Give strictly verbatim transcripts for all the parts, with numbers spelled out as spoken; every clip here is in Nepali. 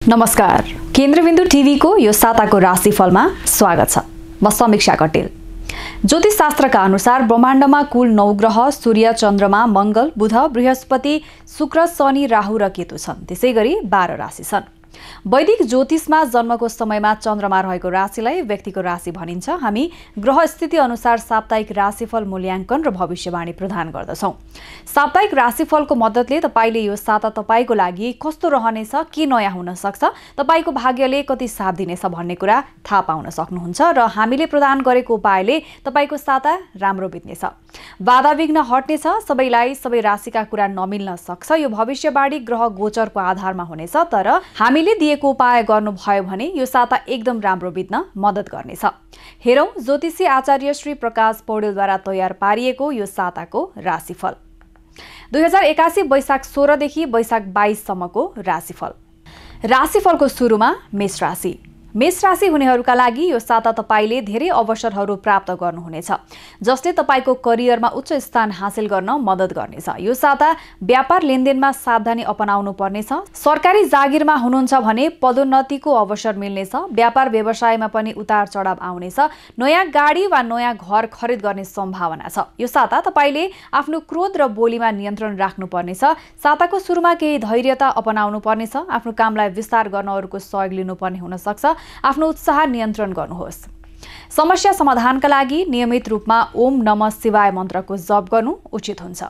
नमस्कार, केन्द्रबिन्दु टिभीको यो साताको राशिफलमा स्वागत छ। म समीक्षा कटेल। ज्योतिष शास्त्रका अनुसार ब्रह्माण्डमा कुल नौ ग्रह सूर्य, चन्द्रमा, मंगल, बुध, बृहस्पति, शुक्र, शनि, राहु र केतु छन्। त्यसैगरी बाह्र राशि छन्। वैदिक ज्योतिषमा जन्मको समयमा चन्द्रमा रहेको राशिलाई व्यक्तिको राशि भनिन्छ। हामी ग्रह स्थिति अनुसार साप्ताहिक राशिफल मूल्याङ्कन र भविष्यवाणी प्रदान गर्दछौं। साप्ताहिक राशिफलको मद्दतले तपाईले यो साता तपाईको लागि कस्तो रहनेछ, के नयाँ हुन सक्छ, तपाईको भाग्यले कति साथ दिनेछ भन्ने कुरा थाहा पाउन सक्नुहुन्छ र हामीले प्रदान गरेको उपायले तपाईको साता राम्रो बित्नेछ। बाधा विघ्न हट्नेछ। सबैलाई सबै राशिका कुरा नमिल्न सक्छ। यो भविष्यवाणी ग्रह गोचरको आधारमा हुनेछ, तर हामीले दिएको उपाय गर्नुभयो भने यो साता एकदम राम्रो बित्न मद्दत गर्नेछ। हेरौं ज्योतिषी आचार्य श्री प्रकाश पौडेलद्वारा तयार पारिएको यो साताको राशिफल। दुई हजार एकासी वैशाख सोह्रदेखि वैशाख बाइससम्मको राशिफल। राशिफलको सुरुमा मेष राशि। मेष राशि हुनेहरूका लागि यो साता तपाईले धेरै अवसरहरू प्राप्त गर्नुहुनेछ, जसले तपाईको करियरमा उच्च स्थान हासिल गर्न मद्दत गर्नेछ। यो साता व्यापार लेनदेनमा सावधानी अपनाउनु पर्नेछ। सरकारी जागिरमा हुनुहुन्छ भने पदोन्नतिको अवसर मिल्नेछ। व्यापार व्यवसायमा पनि उतार चढाव आउनेछ। नयाँ गाडी वा नयाँ घर खरिद गर्ने सम्भावना छ। यो साता तपाईले आफ्नो क्रोध र बोलीमा नियन्त्रण राख्नु पर्नेछ। साताको सुरुमा केही धैर्यता अपनाउनु पर्नेछ। आफ्नो कामलाई विस्तार गर्न अरूको सहयोग लिनुपर्ने हुन सक्छ। आफ्नो उत्साह नियन्त्रण गर्नुहोस्। समस्या समाधानका लागि नियमित रूपमा ओम नमः शिवाय मन्त्रको जप गर्नु उचित हुन्छ।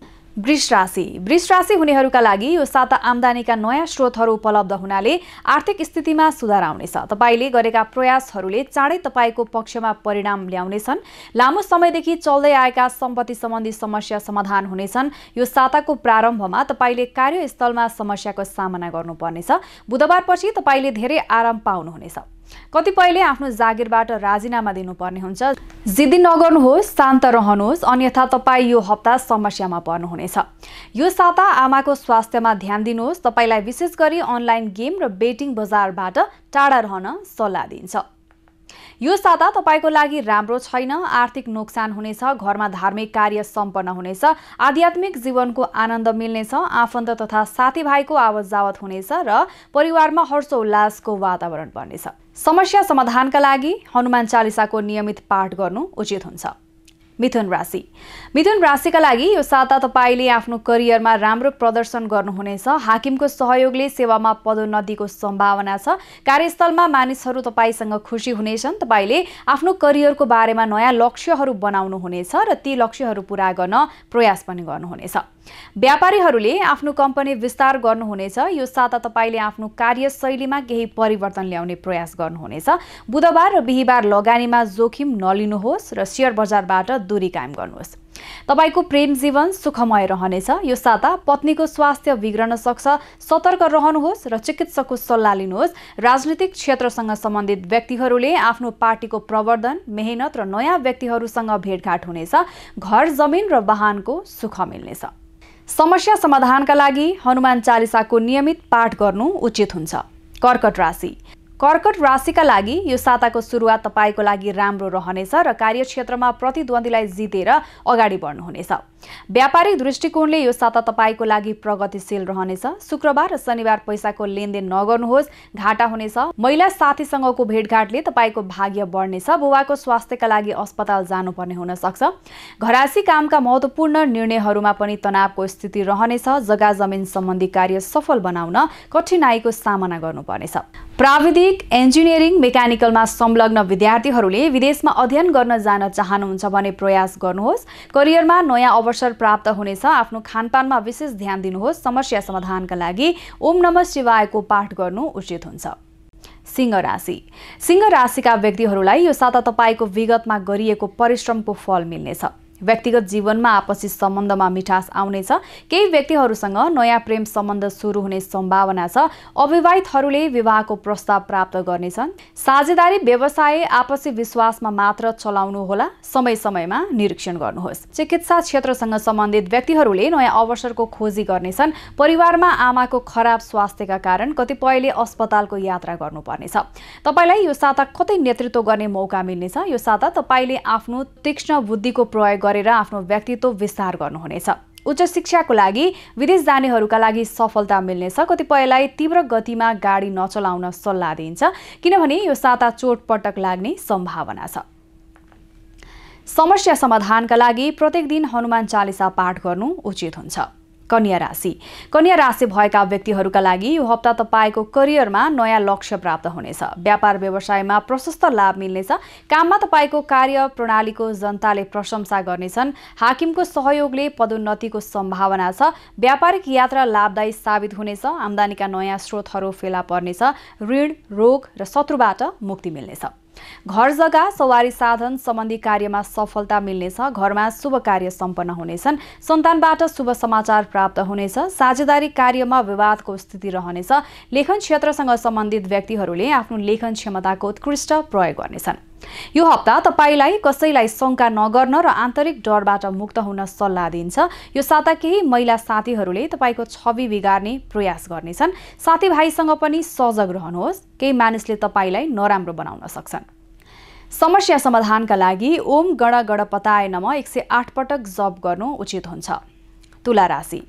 वृष राशि। वृष राशि हुनेहरूका लागि यो साता आम्दानीका नयाँ स्रोतहरू उपलब्ध हुनाले आर्थिक स्थितिमा सुधार आउनेछ। तपाईले गरेका प्रयासहरूले चाँडै तपाईको पक्षमा परिणाम ल्याउनेछन्। लामो समयदेखि चल्दै आएका सम्पत्ति सम्बन्धी समस्या समाधान हुनेछन्। यो साताको प्रारम्भमा तपाईले कार्यस्थलमा समस्याको सामना गर्नुपर्नेछ। बुधबारपछि तपाईले धेरै आराम पाउनुहुनेछ। कतिपयले आफ्नो जागिरबाट राजीनामा दिनुपर्ने हुन्छ। जिद्दी नगर्नुहोस्, शान्त रहनुहोस्, अन्यथा तपाई यो हप्ता समस्यामा पर्नुहुनेछ। यो साता आमाको स्वास्थ्यमा ध्यान दिनुहोस्। तपाईलाई विशेष गरी अनलाइन गेम र बेटिङ बजारबाट टाढा रहन सल्लाह दिन्छ। यो साता तपाईको लागि राम्रो छैन। आर्थिक नोक्सान हुनेछ। घरमा धार्मिक कार्य सम्पन्न हुनेछ। आध्यात्मिक जीवनको आनन्द मिल्नेछ। आफन्त तथा साथीभाइको आवत जावत हुनेछ र परिवारमा हर्षोल्लासको वातावरण बन्नेछ। समस्या समाधानका लागि हनुमान चालिसाको नियमित पाठ गर्नु उचित हुन्छ। मिथुन राशि। मिथुन राशिका लागि यो साता तपाईले आफ्नो करियरमा राम्रो प्रदर्शन गर्नुहुनेछ। हाकिमको सहयोगले सेवामा पदोन्नतिको सम्भावना छ। कार्यस्थलमा मानिसहरू तपाईसँग खुसी हुनेछन्। तपाईले आफ्नो करियरको बारेमा नयाँ लक्ष्यहरू बनाउनु हुनेछ र ती लक्ष्यहरू पूरा गर्न प्रयास पनि गर्नुहुनेछ। व्यापारीहरूले आफ्नो कम्पनी विस्तार गर्नुहुनेछ। यो साता तपाईले आफ्नो कार्यशैलीमा केही परिवर्तन ल्याउने प्रयास गर्नुहुनेछ। बुधबार र बिहीबार लगानीमा जोखिम नलिनुहोस् र शेयर बजारबाट दूरी कायम गर्नुहोस्। तपाईको प्रेम जीवन सुखमय रहनेछ। यो साता पत्नीको स्वास्थ्य बिग्रन सक्छ। सतर्क रहनुहोस् र चिकित्सकको सल्लाह लिनुहोस्। राजनीतिक क्षेत्रसँग सम्बन्धित व्यक्तिहरूले आफ्नो पार्टीको प्रवर्धन, मेहनत र नयाँ व्यक्तिहरूसँग भेटघाट हुनेछ। घर, जमिन र वाहनको सुख मिल्नेछ। समस्या समाधानका लागि हनुमान चालिसाको नियमित पाठ गर्नु उचित हुन्छ। कर्कट राशि। कर्कट राशिका लागि यो साताको सुरुवात तपाईको लागि राम्रो रहनेछ र कार्यक्षेत्रमा प्रतिद्वन्दीलाई जितेर अगाडि बढ्नुहुनेछ। व्यापारिक दृष्टिकोणले यो साता तपाईको लागि प्रगतिशील रहनेछ। शुक्रबार र शनिबार पैसाको लेनदेन नगर्नुहोस्, घाटा हुनेछ। महिला साथीसँगको भेटघाटले तपाईको भाग्य बढ्नेछ। बुबाको स्वास्थ्यका लागि अस्पताल जानुपर्ने हुन सक्छ। घरायसी कामका महत्त्वपूर्ण निर्णयहरूमा पनि तनावको स्थिति रहनेछ। जग्गा जमिन सम्बन्धी कार्य सफल बनाउन कठिनाइको सामना गर्नुपर्नेछ। प्राविधिक, इन्जिनियरिङ, मेकानिकलमा संलग्न विद्यार्थीहरूले विदेशमा अध्ययन गर्न जान चाहनुहुन्छ भने प्रयास गर्नुहोस्। करियरमा नयाँ अवसर प्राप्त हुनेछ। आफ्नो खानपानमा विशेष ध्यान दिनुहोस्। समस्या समाधानका लागि ओम नमः शिवायको पाठ गर्नु उचित हुन्छ। सिंह राशि। सिंह राशिका व्यक्तिहरूलाई यो साता तपाईको विगतमा गरिएको परिश्रमको फल मिल्नेछ। व्यक्तिगत जीवनमा आपसी सम्बन्धमा मिठास आउनेछ। केही व्यक्तिहरूसँग नयाँ प्रेम सम्बन्ध सुरु हुने सम्भावना छ। अविवाहितहरूले विवाहको प्रस्ताव प्राप्त गर्नेछन्। साझेदारी व्यवसाय आपसी विश्वासमा मात्र चलाउनु होला। समय समयमा निरीक्षण गर्नुहोस्। चिकित्सा क्षेत्रसँग सम्बन्धित व्यक्तिहरूले नयाँ अवसरको खोजी गर्नेछन्। परिवारमा आमाको खराब स्वास्थ्यका कारण कतिपयले अस्पतालको यात्रा गर्नुपर्नेछ। तपाईलाई यो साता कतै नेतृत्व गर्ने मौका मिल्नेछ। यो साता तपाईले आफ्नो तीक्ष्ण बुद्धिको प्रयोग गरेर आफ्नो व्यक्तित्व विस्तार गर्नुहुनेछ। उच्च शिक्षाको लागि विदेश जानेहरूका लागि सफलता मिल्नेछ। कतिपयलाई तीव्र गतिमा गाडी नचलाउन सल्लाह दिइन्छ किनभने यो साता चोटपटक लाग्ने सम्भावना छ। समस्या समाधानका लागि प्रत्येक दिन हनुमान चालिसा पाठ गर्नु उचित हुन्छ। कन्या राशि कन्या राशि भएका व्यक्तिहरूका लागि यो हप्ता तपाईको करियरमा नयाँ लक्ष्य प्राप्त हुनेछ। व्यापार व्यवसायमा प्रशस्त लाभ मिल्नेछ। काममा तपाईको कार्य प्रणालीको जनताले प्रशंसा गर्नेछन्। हाकिमको सहयोगले पदोन्नतिको सम्भावना छ। व्यापारिक यात्रा लाभदायी साबित हुनेछ। आम्दानीका नयाँ स्रोतहरू फेला पर्नेछ। ऋण, रोग र शत्रुबाट मुक्ति मिल्नेछ। घर जग्गा सवारी साधन सम्बन्धी कार्यमा सफलता मिल्नेछ। घरमा शुभ कार्य सम्पन्न हुनेछन्। सन्तानबाट शुभ समाचार प्राप्त हुनेछ। साझेदारी कार्यमा विवादको स्थिति रहनेछ। लेखन क्षेत्रसँग सम्बन्धित व्यक्तिहरूले आफ्नो लेखन क्षमताको उत्कृष्ट प्रयोग गर्नेछन्। यो हप्ता तपाईलाई कसैलाई शंका नगर्न र आन्तरिक डरबाट मुक्त हुन सल्लाह दिन्छ। यो साता केही महिला साथीहरूले तपाईको छवि बिगार्ने प्रयास गर्नेछन्। साथीभाइसँग पनि सजग रहनुहोस्। केही मानिसले तपाईलाई नराम्रो बनाउन सक्छन्। समस्या समाधानका लागि ओम गण गणपताय नमः एक सय आठ पटक जप गर्नु उचित हुन्छ। तुला राशि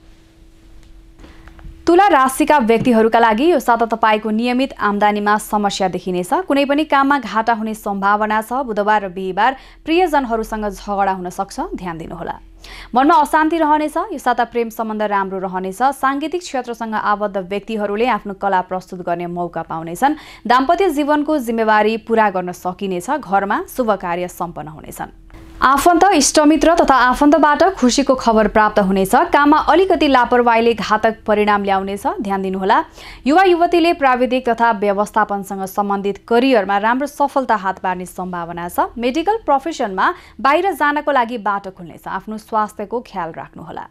तुला राशिका व्यक्तिहरूका लागि यो साता तपाईको नियमित आम्दानीमा समस्या देखिनेछ। कुनै पनि काममा घाटा हुने सम्भावना छ। बुधबार र बिहीबार प्रियजनहरूसँग झगडा हुन सक्छ, ध्यान दिनुहोला। मनमा अशान्ति रहनेछ। यो साता प्रेम सम्बन्ध राम्रो रहनेछ। सांगीतिक क्षेत्रसँग आबद्ध व्यक्तिहरूले आफ्नो कला प्रस्तुत गर्ने मौका पाउनेछन्। दाम्पत्य जीवनको जिम्मेवारी पूरा गर्न सकिनेछ। घरमा शुभ कार्य सम्पन्न हुनेछन्। आफन्त, इष्टमित्र तथा आफन्तबाट खुसीको खबर प्राप्त हुनेछ। काममा अलिकति लापरवाहीले घातक परिणाम ल्याउनेछ, ध्यान दिनुहोला। युवा युवतीले प्राविधिक तथा व्यवस्थापनसँग सम्बन्धित करियरमा राम्रो सफलता हात पार्ने सम्भावना छ। मेडिकल प्रोफेसनमा बाहिर जानको लागि बाटो खुल्नेछ। आफ्नो स्वास्थ्यको ख्याल राख्नुहोला।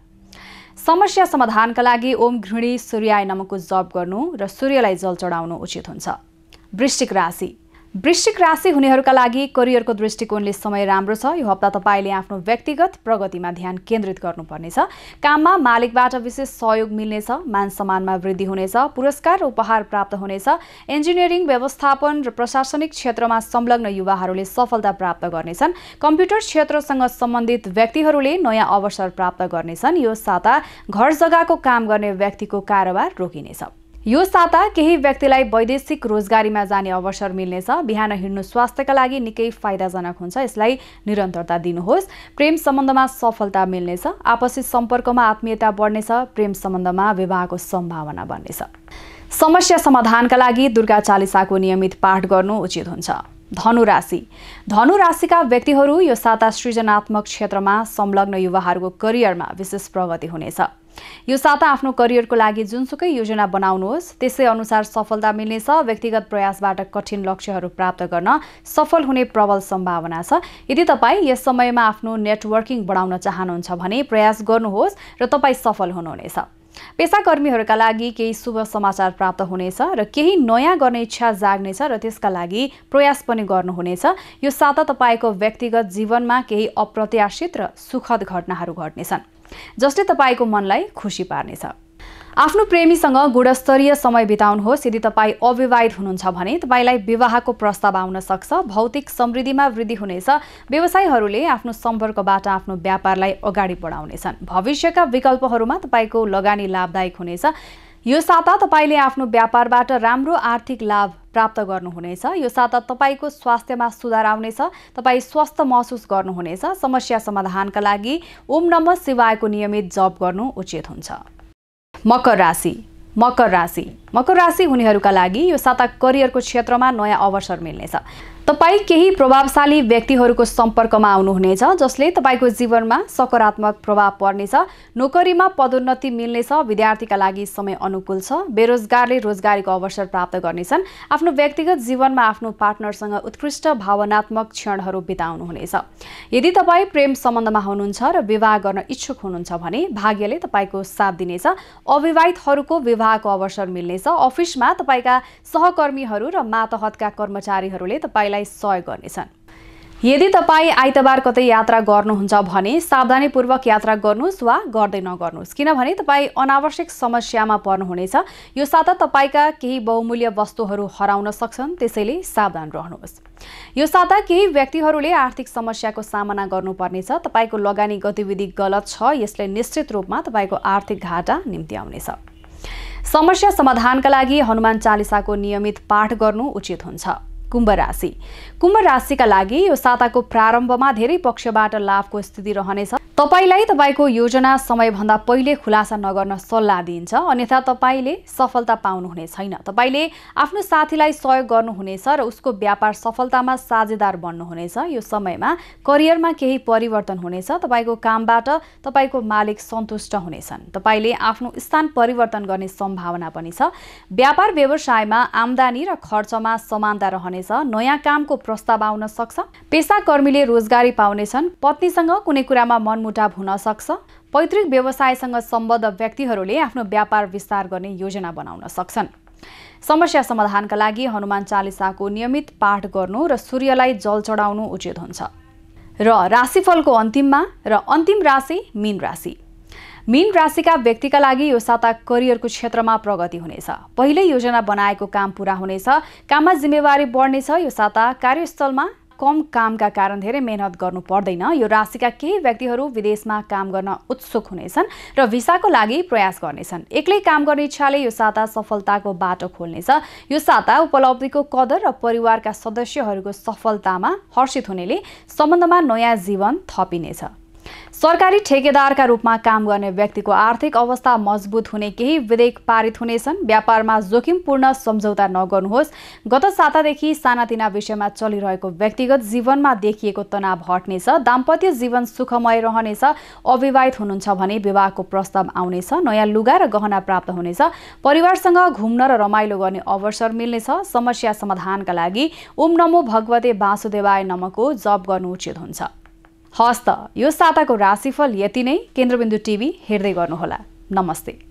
समस्या समाधानका लागि ओम घृणी सूर्याय नमःको जप गर्नु र सूर्यलाई जल चढाउनु उचित हुन्छ। वृश्चिक राशि वृश्चिक राशि हुनेहरूका लागि करियरको दृष्टिकोणले समय राम्रो छ। यो हप्ता तपाईले आफ्नो व्यक्तिगत प्रगतिमा ध्यान केन्द्रित गर्नुपर्नेछ। काममा मालिकबाट विशेष सहयोग मिल्नेछ। मान सम्मानमा वृद्धि हुनेछ। पुरस्कार र उपहार प्राप्त हुनेछ। इन्जिनियरिङ, व्यवस्थापन र प्रशासनिक क्षेत्रमा संलग्न युवाहरूले सफलता प्राप्त गर्नेछन्। कम्प्युटर क्षेत्रसँग सम्बन्धित व्यक्तिहरूले नयाँ अवसर प्राप्त गर्नेछन्। यो साता घर जग्गाको काम गर्ने व्यक्तिको कारोबार रोकिनेछ। यो साता केही व्यक्तिलाई वैदेशिक रोजगारीमा जाने अवसर मिल्नेछ। बिहान हिँड्नु स्वास्थ्यका लागि निकै फाइदाजनक हुन्छ, यसलाई निरन्तरता दिनुहोस्। प्रेम सम्बन्धमा सफलता मिल्नेछ। आपसी सम्पर्कमा आत्मीयता बढ्नेछ। प्रेम सम्बन्धमा विवाहको सम्भावना बन्नेछ। समस्या समाधानका लागि दुर्गा चालिसाको नियमित पाठ गर्नु उचित हुन्छ। धनु राशि धनु राशिका व्यक्तिहरू यो साता सृजनात्मक क्षेत्रमा संलग्न युवाहरूको करियरमा विशेष प्रगति हुनेछ। यो साता आफ्नो करियरको लागि जुनसुकै योजना बनाउनुहोस्, त्यसै अनुसार सफलता मिल्नेछ। व्यक्तिगत प्रयासबाट कठिन लक्ष्यहरू प्राप्त गर्न सफल हुने प्रबल सम्भावना छ। यदि तपाईँ यस समयमा आफ्नो नेटवर्किङ बढाउन चाहनुहुन्छ भने प्रयास गर्नुहोस् र तपाईँ सफल हुनुहुनेछ। पेसाकर्मीहरूका लागि केही शुभ समाचार प्राप्त हुनेछ र केही नयाँ गर्ने इच्छा जाग्नेछ र त्यसका लागि प्रयास पनि गर्नुहुनेछ। यो साता तपाईको व्यक्तिगत जीवनमा केही अप्रत्याशित र सुखद घटनाहरू घट्नेछन् जसले तपाईको मनलाई खुसी पार्नेछ। आफ्नो प्रेमीसँग गुणस्तरीय समय बिताउनुहोस्। यदि तपाईँ अविवाहित हुनुहुन्छ भने तपाईलाई विवाहको प्रस्ताव आउन सक्छ। भौतिक समृद्धिमा वृद्धि हुनेछ। व्यवसायीहरूले आफ्नो सम्पर्कबाट आफ्नो व्यापारलाई अगाडि बढाउनेछन्। भविष्यका विकल्पहरूमा तपाईको लगानी लाभदायक हुनेछ। यो साता तपाईले आफ्नो व्यापारबाट राम्रो आर्थिक लाभ प्राप्त गर्नुहुनेछ। यो साता तपाईको स्वास्थ्यमा सुधार आउनेछ। तपाईँ स्वस्थ महसुस गर्नुहुनेछ। समस्या समाधानका लागि ओम नमः शिवायको नियमित जप गर्नु उचित हुन्छ। मकर राशि मकर राशि मकर राशि हुनेहरूका लागि यो साता करियरको क्षेत्रमा नयाँ अवसर मिल्नेछ। तपाईँ केही प्रभावशाली व्यक्तिहरूको सम्पर्कमा आउनुहुनेछ जसले तपाईको जीवनमा सकारात्मक प्रभाव पर्नेछ। नोकरीमा पदोन्नति मिल्नेछ। विद्यार्थीका लागि समय अनुकूल छ। बेरोजगारले रोजगारीको अवसर प्राप्त गर्नेछन्। आफ्नो व्यक्तिगत जीवनमा आफ्नो पार्टनरसँग उत्कृष्ट भावनात्मक क्षणहरू बिताउनुहुनेछ। यदि तपाईँ प्रेम सम्बन्धमा हुनुहुन्छ र विवाह गर्न इच्छुक हुनुहुन्छ भने भाग्यले तपाईको साथ दिनेछ। अविवाहितहरूको विवाहको अवसर मिल्नेछ। अफिसमा तपाईका सहकर्मीहरू र मातहतका कर्मचारीहरूले तपाईलाई सहयोग गर्नेछन्। यदि तपाईँ आइतबार कतै यात्रा गर्नुहुन्छ भने सावधानीपूर्वक यात्रा गर्नुहोस् वा गर्दै नगर्नुहोस्, किनभने तपाईँ अनावश्यक समस्यामा पर्नुहुनेछ। यो साता तपाईँका केही बहुमूल्य वस्तुहरू हराउन सक्छन्, त्यसैले सावधान रहनुहोस्। यो साता केही व्यक्तिहरूले आर्थिक समस्याको सामना गर्नुपर्नेछ। तपाईँको लगानी गतिविधि गलत छ, यसले निश्चित रूपमा तपाईँको आर्थिक घाटा निम्ति आउनेछ। समस्या समाधानका लागि हनुमान चालिसाको नियमित पाठ गर्नु उचित हुन्छ। कुम्भ राशि कुम्भ राशिका लागि यो साताको प्रारम्भमा धेरै पक्षबाट लाभको स्थिति रहनेछ। तपाईलाई तपाईको योजना समयभन्दा पहिले खुलासा नगर्न सल्लाह दिइन्छ, अन्यथा तपाईले सफलता पाउनुहुने छैन। तपाईले आफ्नो साथीलाई सहयोग गर्नुहुनेछ र उसको व्यापार सफलतामा साझेदार बन्नुहुनेछ। यो समयमा करियरमा केही परिवर्तन हुनेछ। तपाईको कामबाट तपाईको मालिक सन्तुष्ट हुनेछन्। तपाईले आफ्नो स्थान परिवर्तन गर्ने सम्भावना पनि छ। व्यापार व्यवसायमा आम्दानी र खर्चमा समानता रहनेछ। नयाँ कामको प्रस्ताव आउन सक्छ। पेसाकर्मीले रोजगारी पाउनेछन्। पत्नीसँग कुनै कुरामा मनमुटाव हुन सक्छ। पैतृक व्यवसायसँग सम्बद्ध व्यक्तिहरूले आफ्नो व्यापार विस्तार गर्ने योजना बनाउन सक्छन्। समस्या समाधानका लागि हनुमान चालिसाको नियमित पाठ गर्नु र सूर्यलाई जल चढाउनु उचित हुन्छ। र राशिफलको अन्तिममा र अन्तिम राशि मीन राशि। मीन राशिका व्यक्तिका लागि यो साता करियरको क्षेत्रमा प्रगति हुनेछ। पहिले योजना बनाएको काम पूरा हुनेछ। काममा जिम्मेवारी बढ्नेछ। यो साता कार्यस्थलमा कम कामका कारण धेरै मेहनत गर्नु पर्दैन। यो राशिका केही व्यक्तिहरू विदेशमा काम गर्न उत्सुक हुनेछन् र भिसाको लागि प्रयास गर्नेछन्। एक्लै काम गर्ने इच्छाले यो साता सफलताको बाटो खोल्नेछ। यो साता उपलब्धिको कदर र परिवारका सदस्यहरूको सफलतामा हर्षित हुनेले सम्बन्धमा नयाँ जीवन थपिनेछ। सरकारी ठेकेदारका रूपमा काम गर्ने व्यक्तिको आर्थिक अवस्था मजबुत हुने केही विधेयक पारित हुनेछन्। व्यापारमा जोखिमपूर्ण सम्झौता नगर्नुहोस्। गत सातादेखि सानातिना विषयमा चलिरहेको व्यक्तिगत जीवनमा देखिएको तनाव हट्नेछ। दाम्पत्य जीवन सुखमय रहनेछ। अविवाहित हुनुहुन्छ भने विवाहको प्रस्ताव आउनेछ। नयाँ लुगा र गहना प्राप्त हुनेछ। परिवारसँग घुम्न र रमाइलो गर्ने अवसर मिल्नेछ। समस्या समाधानका लागि ओम नमो भगवते वासुदेवाय नमःको जप गर्नु उचित हुन्छ। हस्त यो साताको राशिफल यति नै। केन्द्रबिन्दु टिभी हेर्दै गर्नुहोला। नमस्ते।